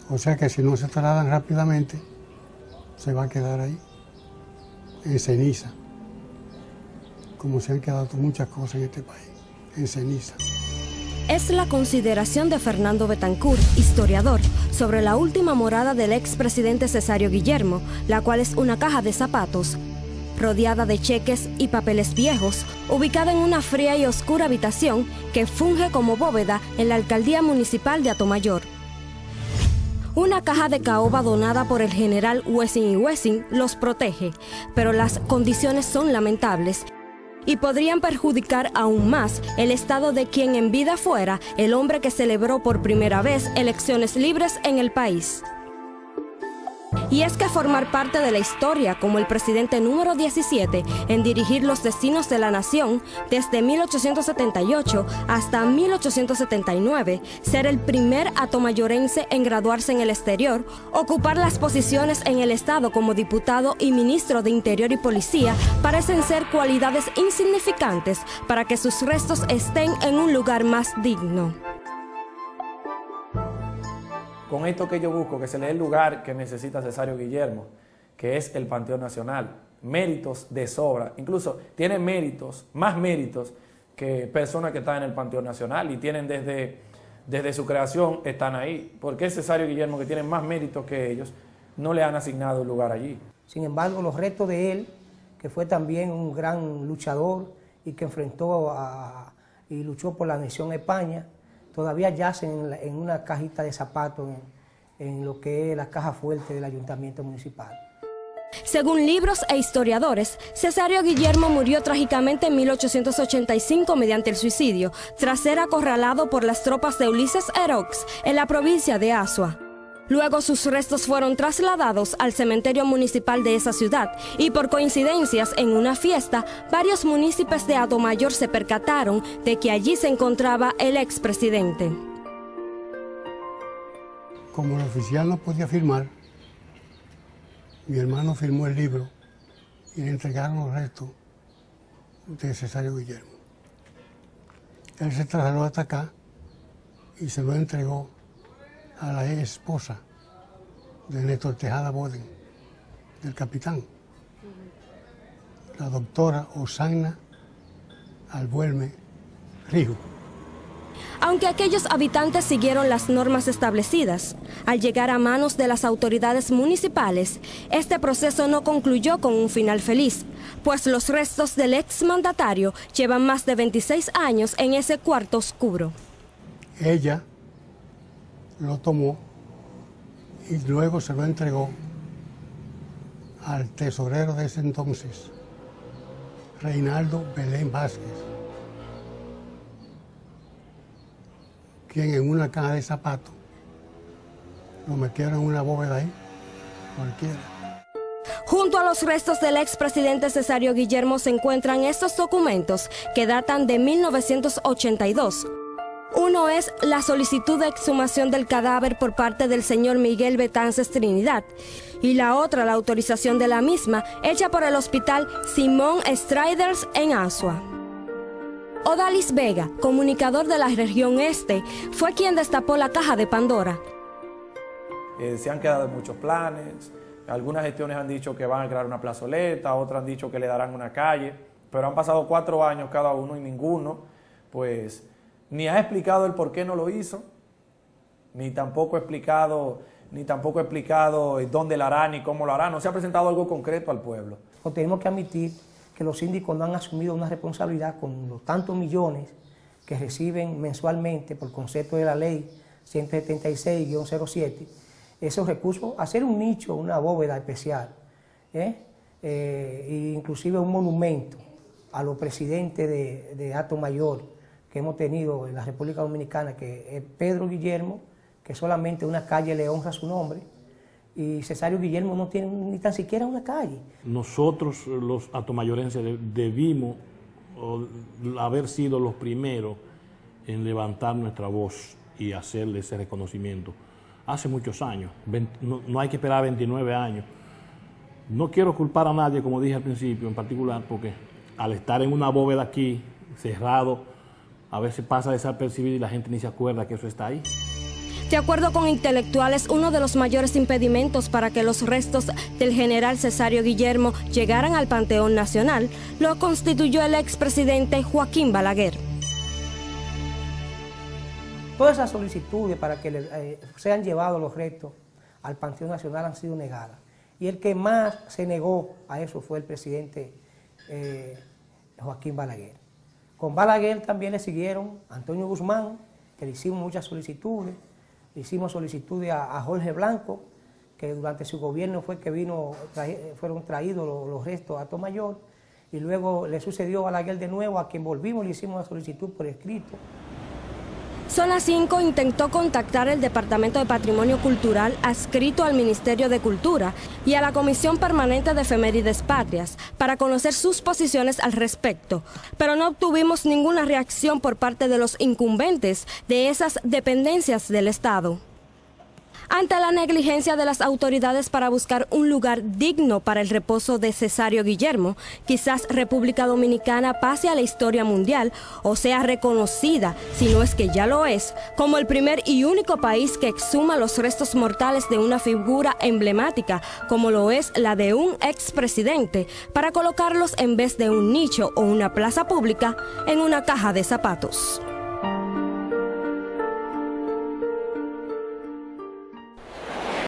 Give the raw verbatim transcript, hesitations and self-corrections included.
O sea que si no se trasladan rápidamente, se va a quedar ahí, en ceniza, como se han quedado muchas cosas en este país, en ceniza. Es la consideración de Fernando Betancourt, historiador, sobre la última morada del expresidente Cesario Guillermo, la cual es una caja de zapatos, rodeada de cheques y papeles viejos, ubicada en una fría y oscura habitación que funge como bóveda en la alcaldía municipal de Atomayor. Una caja de caoba donada por el general Wessing y Wessing los protege, pero las condiciones son lamentables y podrían perjudicar aún más el estado de quien en vida fuera el hombre que celebró por primera vez elecciones libres en el país. Y es que formar parte de la historia como el presidente número diecisiete en dirigir los destinos de la nación desde mil ochocientos setenta y ocho hasta mil ochocientos setenta y nueve, ser el primer atomayorense en graduarse en el exterior, ocupar las posiciones en el Estado como diputado y ministro de Interior y Policía parecen ser cualidades insignificantes para que sus restos estén en un lugar más digno. Con esto que yo busco, que se le dé el lugar que necesita Cesario Guillermo, que es el Panteón Nacional. Méritos de sobra, incluso tiene méritos, más méritos que personas que están en el Panteón Nacional y tienen desde, desde su creación, están ahí. ¿Por qué Cesario Guillermo, que tiene más méritos que ellos, no le han asignado un lugar allí? Sin embargo, los retos de él, que fue también un gran luchador y que enfrentó a, y luchó por la anexión a España, todavía yacen en, la, en una cajita de zapatos en, en lo que es la caja fuerte del ayuntamiento municipal. Según libros e historiadores, Cesario Guillermo murió trágicamente en mil ochocientos ochenta y cinco mediante el suicidio, tras ser acorralado por las tropas de Ulises Erox en la provincia de Azua. Luego sus restos fueron trasladados al cementerio municipal de esa ciudad y por coincidencias en una fiesta, varios municipios de Atomayor se percataron de que allí se encontraba el expresidente. Como el oficial no podía firmar, mi hermano firmó el libro y le entregaron los restos de Cesario Guillermo. Él se trasladó hasta acá y se lo entregó a la esposa de Néstor Tejada Boden, del capitán, la doctora Osanna Albuelme Rijo. Aunque aquellos habitantes siguieron las normas establecidas, al llegar a manos de las autoridades municipales, este proceso no concluyó con un final feliz, pues los restos del exmandatario llevan más de veintiséis años en ese cuarto oscuro. Ella lo tomó y luego se lo entregó al tesorero de ese entonces, Reinaldo Belén Vázquez, quien en una caja de zapatos lo metieron en una bóveda ahí, cualquiera. Junto a los restos del expresidente Cesario Guillermo se encuentran estos documentos que datan de mil novecientos ochenta y dos. Uno es la solicitud de exhumación del cadáver por parte del señor Miguel Betances Trinidad y la otra la autorización de la misma hecha por el hospital Simón Striders en Azua. Odalis Vega, comunicador de la región este, fue quien destapó la caja de Pandora. Eh, se han quedado muchos planes, algunas gestiones han dicho que van a crear una plazoleta, otras han dicho que le darán una calle, pero han pasado cuatro años cada uno y ninguno, pues, ni ha explicado el por qué no lo hizo, ni tampoco ha explicado, ni tampoco ha explicado dónde lo hará, ni cómo lo hará. No se ha presentado algo concreto al pueblo. No tenemos que admitir que los síndicos no han asumido una responsabilidad con los tantos millones que reciben mensualmente por concepto de la ley ciento setenta y seis guion cero siete. Esos recursos, hacer un nicho, una bóveda especial, ¿eh? Eh, e inclusive un monumento a los presidentes de, de Atomayor que hemos tenido en la República Dominicana, que es Pedro Guillermo, que solamente una calle le honra su nombre, y Cesario Guillermo no tiene ni tan siquiera una calle. Nosotros los atomayorenses debimos haber sido los primeros en levantar nuestra voz y hacerle ese reconocimiento. Hace muchos años, no, no hay que esperar veintinueve años. No quiero culpar a nadie, como dije al principio en particular, porque al estar en una bóveda aquí, cerrado, a veces pasa desapercibido y la gente ni se acuerda que eso está ahí. De acuerdo con intelectuales, uno de los mayores impedimentos para que los restos del general Cesario Guillermo llegaran al Panteón Nacional lo constituyó el expresidente Joaquín Balaguer. Todas esas solicitudes para que le, eh, sean llevados los restos al Panteón Nacional han sido negadas. Y el que más se negó a eso fue el presidente eh, Joaquín Balaguer. Con Balaguer también le siguieron Antonio Guzmán, que le hicimos muchas solicitudes. Le hicimos solicitudes a, a Jorge Blanco, que durante su gobierno fue que vino, traje, fueron traídos los, los restos a Atomayor. Y luego le sucedió a Balaguer de nuevo, a quien volvimos y le hicimos una solicitud por escrito. Zona cinco intentó contactar el Departamento de Patrimonio Cultural adscrito al Ministerio de Cultura y a la Comisión Permanente de Efemérides Patrias para conocer sus posiciones al respecto, pero no obtuvimos ninguna reacción por parte de los incumbentes de esas dependencias del Estado. Ante la negligencia de las autoridades para buscar un lugar digno para el reposo de Cesario Guillermo, quizás República Dominicana pase a la historia mundial o sea reconocida, si no es que ya lo es, como el primer y único país que exhuma los restos mortales de una figura emblemática, como lo es la de un expresidente, para colocarlos en vez de un nicho o una plaza pública en una caja de zapatos.